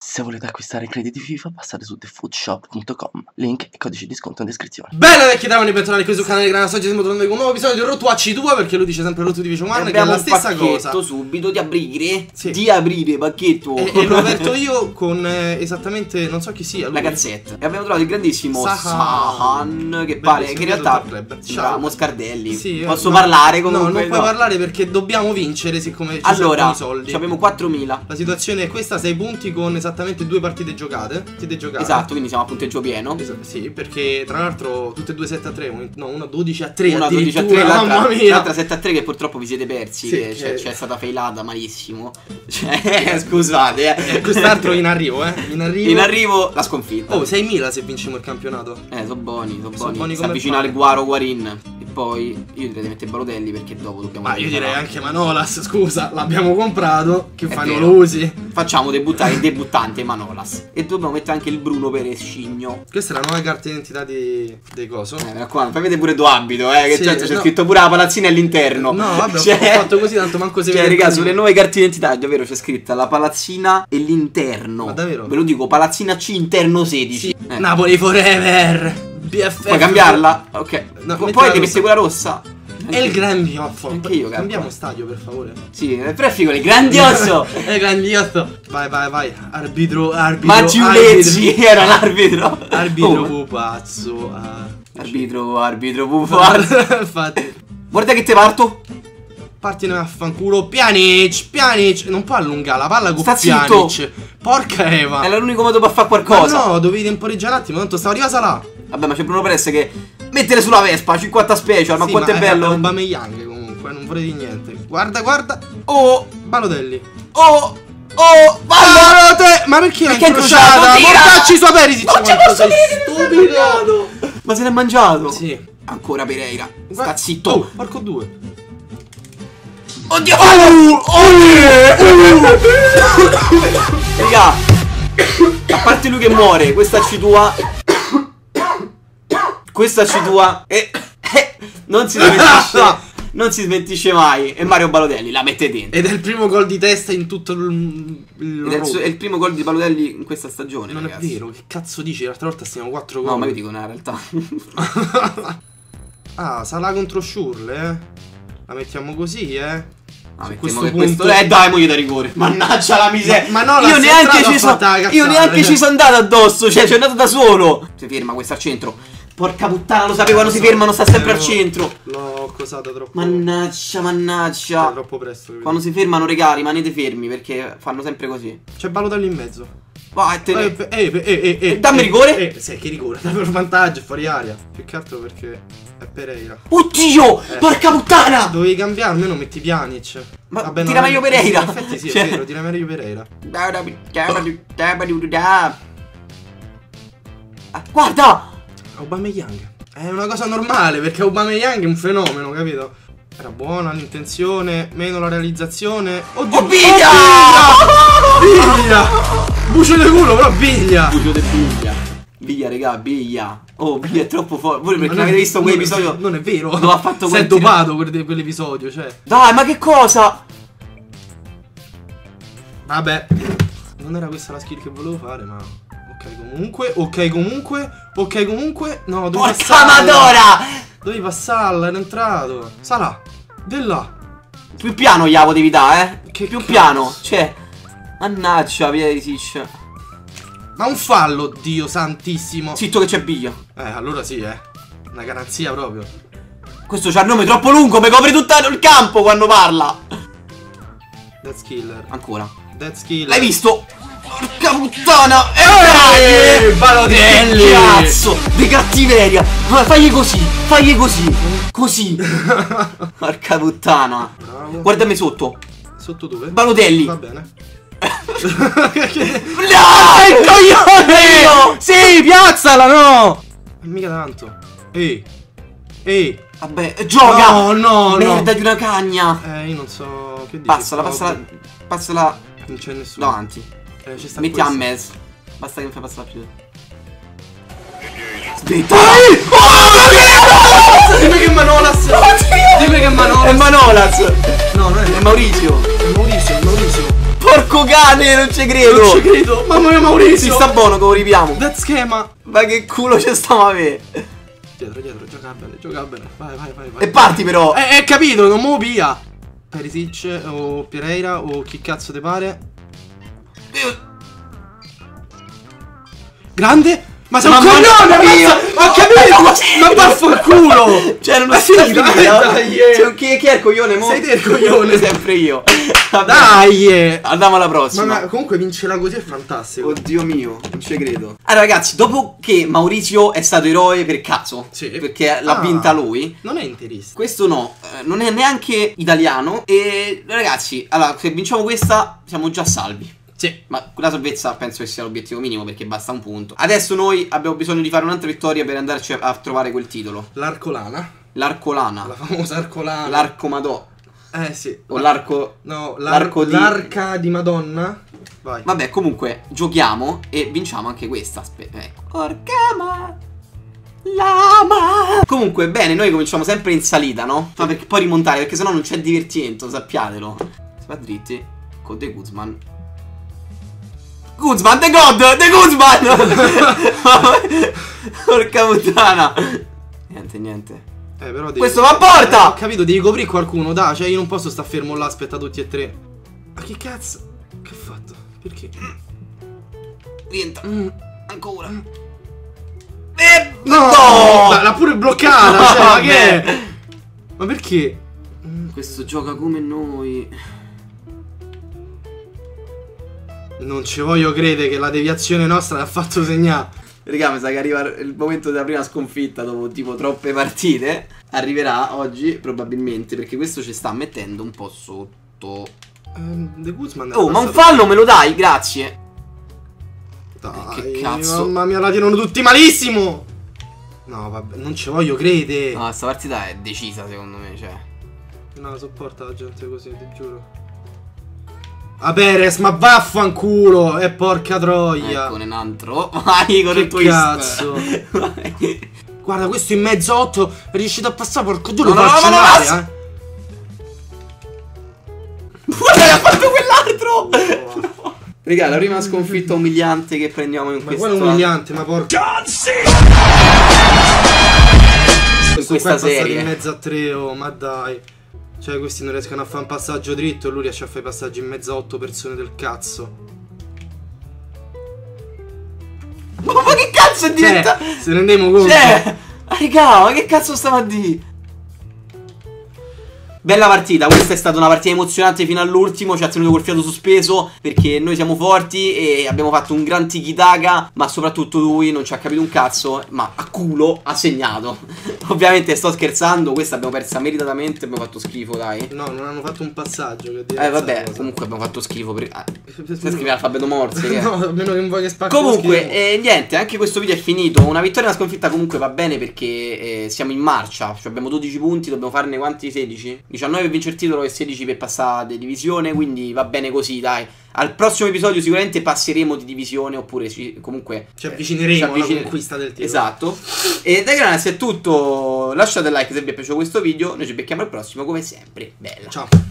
Se volete acquistare crediti FIFA passate su thefoodshop.com, link e codice di sconto in descrizione. Bella vecchi diamoni, bentornati qui sul canale di Granata. Oggi stiamo tornando con un nuovo episodio di Road to H2, perché lui dice sempre Road to Division 1, che è la stessa cosa. Subito di aprire, sì. Di aprire pacchetto. E l'ho aperto io con esattamente, non so chi sia lui. La cazzetta. E abbiamo trovato il grandissimo Sahan, che pare che in realtà sembra Moscardelli. Sì, posso parlare comunque? No, non puoi parlare perché dobbiamo vincere, siccome ci sono i soldi. Abbiamo 4.000. La situazione è questa, 6 punti con esattamente 2 partite giocate. Esatto, quindi siamo a punteggio pieno. Sì, perché tra l'altro tutte e due 7-3, no, una 12-3. Una 12-3, mamma mia. L'altra 7-3 che purtroppo vi siete persi, sì, c'è stata failata malissimo. Cioè, scusate, quest'altro in arrivo, In arrivo la sconfitta. Oh, 6.000 se vinciamo il campionato. Sono buoni, buoni. Si avvicina il Guarin. E poi io direi di mettere Balotelli perché dopo dobbiamo. Ma io direi anche Manolas, scusa, l'abbiamo comprato. Che fanno vero. lo usi? Facciamo debuttare il debuttante Manolas. E dobbiamo mettere anche il Bruno Perescigno. Questa è la nuova carta d'identità dei coso. Mi raccomando, fai vedere pure tuo abito, che sì, c'è scritto pure la palazzina all'interno. No, vabbè, ho fatto così, tanto manco se vede. Raga, sulle nuove carte d'identità, davvero c'è scritta la palazzina e l'interno. Ma davvero? Ve lo dico, palazzina C interno 16. Sì. Napoli forever. BFF. Puoi cambiarla? Ok. No, poi ti metti quella rossa. È il grandioso. Anche io, cambiamo stadio, per favore. Sì, è figo, il grandioso. È grandioso. Vai. Arbitro. Ma Giulezzi era l'arbitro. Arbitro pupazzo. Arbitro pupazzo. Infatti. Guarda che te parto. Partine affanculo. Pjanic. Non può allungare la palla con Pjanic. Zitto. Porca Eva. È l'unico modo per fare qualcosa. Ma no, dovevi temporeggiare un attimo. Tanto stavo arrivando Salah. Vabbè, ma c'è Bruno Perez che mettere sulla Vespa 50 special. Ma quanto è bello. È un Aubameyang comunque. Non vorrei dire niente. Guarda. Oh, Balotelli. Oh, Balotelli. Ma perché è incrociata? Mortacci sua Perisic. Quanto sei stupido. Ma se l'è mangiato. Sì. Ancora Pereira. Sta zitto. Oh, porco 2. Oddio. Raga, a parte lui che muore, questa C2 non si smentisce. Non si smentisce mai. E Mario Balotelli la mette dentro. Ed è il primo gol di testa in tutto è il primo gol di Balotelli in questa stagione. Non ragazzi. è vero, che cazzo dici? L'altra volta stiamo 4 gol. No, ma io dico nella realtà. Salah contro Schürrle, La mettiamo così, questo punto. Dai, moglie da rigore. Mannaggia la miseria. Ma no, io neanche ci sono andato addosso. Cioè, ci è andato da solo. Si ferma questo al centro. Porca puttana, lo sapevo quando si fermano, sta sempre al centro. L'ho cosata troppo. Mannaggia. È troppo presto. Quando si fermano, regà, rimanete fermi perché fanno sempre così. C'è Balotelli in mezzo. Vai, dammi rigore. Che rigore, dammi un vantaggio, fuori aria. Più che altro perché è Pereira. Oddio, porca puttana. Dovevi cambiare, almeno metti Pjanic. Ma vabbè, tira meglio Pereira. In effetti sì, è vero, tira meglio Pereira. Guarda. Aubameyang. È una cosa normale, perché Aubameyang è un fenomeno, capito? Era buona l'intenzione, meno la realizzazione. Oddio, Biglia! Bucio di culo, però Biglia! Bucio di Biglia. Biglia, regà, Biglia. Oh, Biglia è troppo forte. Voi perché non avete visto quell'episodio? Non è vero. Dove ha fatto si è dopato quell'episodio, cioè. Dai, ma che cosa? Vabbè. Non era questa la skill che volevo fare, ma... Ok comunque. No, dove porca madonna! Dovevi passarla, era entrato. Salah. De là. Più piano glielo devi dare, Che più cazzo? piano. Cioè, mannaggia, Perisic. Ma un fallo, Dio santissimo. Zitto che c'è Biglia. Allora sì, una garanzia proprio. Questo c'ha il nome troppo lungo, mi copre tutto il campo quando parla. Death Killer. Ancora. Death Killer. L'hai visto? Porca puttana! Balotelli! Che cazzo! Di cattiveria! Ma fagli così! Così! Porca puttana! Bravo. Guardami sotto! Sotto dove? Balotelli! Va bene. Dai, coglione! Sì, piazzala, no! Mica tanto. Ehi. Vabbè, gioca! No. Merda di una cagna! Io non so che dici. Passala. Non c'è nessuno. Davanti. Metti a mezzo. Basta che mi fai passare più. Aspetta. Dimmi che è Manolas. Dimmi che è Manolas. È Manolas. No, non è Maurizio. È Maurizio. Porco cane, non ci credo. Non ci credo. Mamma mia, Maurizio. Si sta buono che lo ripiamo. That schema. Ma che culo c'è stiamo a me. Dietro, gioca bene. Vai. E parti però. Capito, non muovo via. Perisic o Pereira o chi cazzo te pare. Grande. Ma sei un coglione, ho capito. Ma vaffanculo. Cioè non Ma si sì, dai. Chi è il coglione mo? Sei te il coglione. Sempre io. Dai. Andiamo alla prossima. Ma comunque vincerla così è fantastico. Oddio mio, non ci credo. Allora ragazzi, dopo che Maurizio è stato eroe per caso, sì, perché l'ha vinta lui, non è interista. questo no, non è neanche italiano. E ragazzi, allora se vinciamo questa siamo già salvi. Sì. Ma la salvezza penso che sia l'obiettivo minimo, perché basta un punto. Adesso noi abbiamo bisogno di fare un'altra vittoria per andarci a trovare quel titolo. L'arcolana. L'arcolana. La famosa arcolana. L'arco Madò. Sì. O l'arco. No, l'arca di Madonna. Vai. Vabbè, comunque giochiamo e vinciamo anche questa. Ecco. Orcama Lama. Comunque, bene, noi cominciamo sempre in salita, no? Ma perché poi rimontare, perché sennò non c'è divertimento, sappiatelo. Si va dritti con De Guzman. Guzman, The God, The Guzman. Porca puttana. Niente. Però devi... Questo va a porta. Ho capito, devi coprire qualcuno, dai. Cioè io non posso stare fermo là, aspetta tutti e tre. Ma che cazzo? Che ha fatto? Perché? Rientra. Ancora. No! L'ha pure bloccata, cioè, ma che è? Ma perché? Questo gioca come noi. Non ci voglio credere che la deviazione nostra l'ha fatto segnare. Raga, mi sa che arriva il momento della prima sconfitta dopo tipo troppe partite. Arriverà oggi probabilmente, perché questo ci sta mettendo un po' sotto. The Guzman. Oh, ma un fallo me lo dai, grazie. Dai, che cazzo. mamma mia, la tirano tutti malissimo. No, vabbè, non ci voglio credere. No, questa partita è decisa secondo me, cioè. No, sopporta la gente così, ti giuro. A Perez, ma vaffanculo! E porca troia! Ecco un altro. Vai con il twist. Cazzo! Guarda, questo in mezzo 8 è riuscito a passare, porco due, no, lo faccio male, Guarda, ha fatto quell'altro! Raga, la prima sconfitta umiliante che prendiamo in questa. Ma quale umiliante, ma porca. In questa serie. In mezzo a 3, oh, ma dai. Cioè questi non riescono a fare un passaggio dritto e lui riesce a fare i passaggi in mezzo a 8 persone del cazzo. Ma che cazzo è diventato? Se rendiamo conto. Raga, ma che cazzo stava a dire? Bella partita, questa è stata una partita emozionante fino all'ultimo, ci ha tenuto col fiato sospeso perché noi siamo forti e abbiamo fatto un gran tiki-taka, ma soprattutto lui non ci ha capito un cazzo, ma a culo ha segnato. Ovviamente sto scherzando, questa abbiamo persa meritatamente, abbiamo fatto schifo, dai. No, non hanno fatto un passaggio che vabbè, comunque abbiamo fatto schifo per... stai scrivendo l'alfabeto Morse che... No, almeno che non vuoi che spacchi. Comunque, niente, anche questo video è finito. Una vittoria e una sconfitta comunque va bene perché siamo in marcia, cioè abbiamo 12 punti, dobbiamo farne quanti? 16? 19 per vincere il titolo e 16 per passare di divisione, quindi va bene così, dai. Al prossimo episodio sicuramente passeremo di divisione oppure comunque ci avvicineremo alla conquista del titolo. Esatto. E dai ragazzi è tutto, lasciate like se vi è piaciuto questo video, noi ci becchiamo al prossimo come sempre. Bella. Ciao.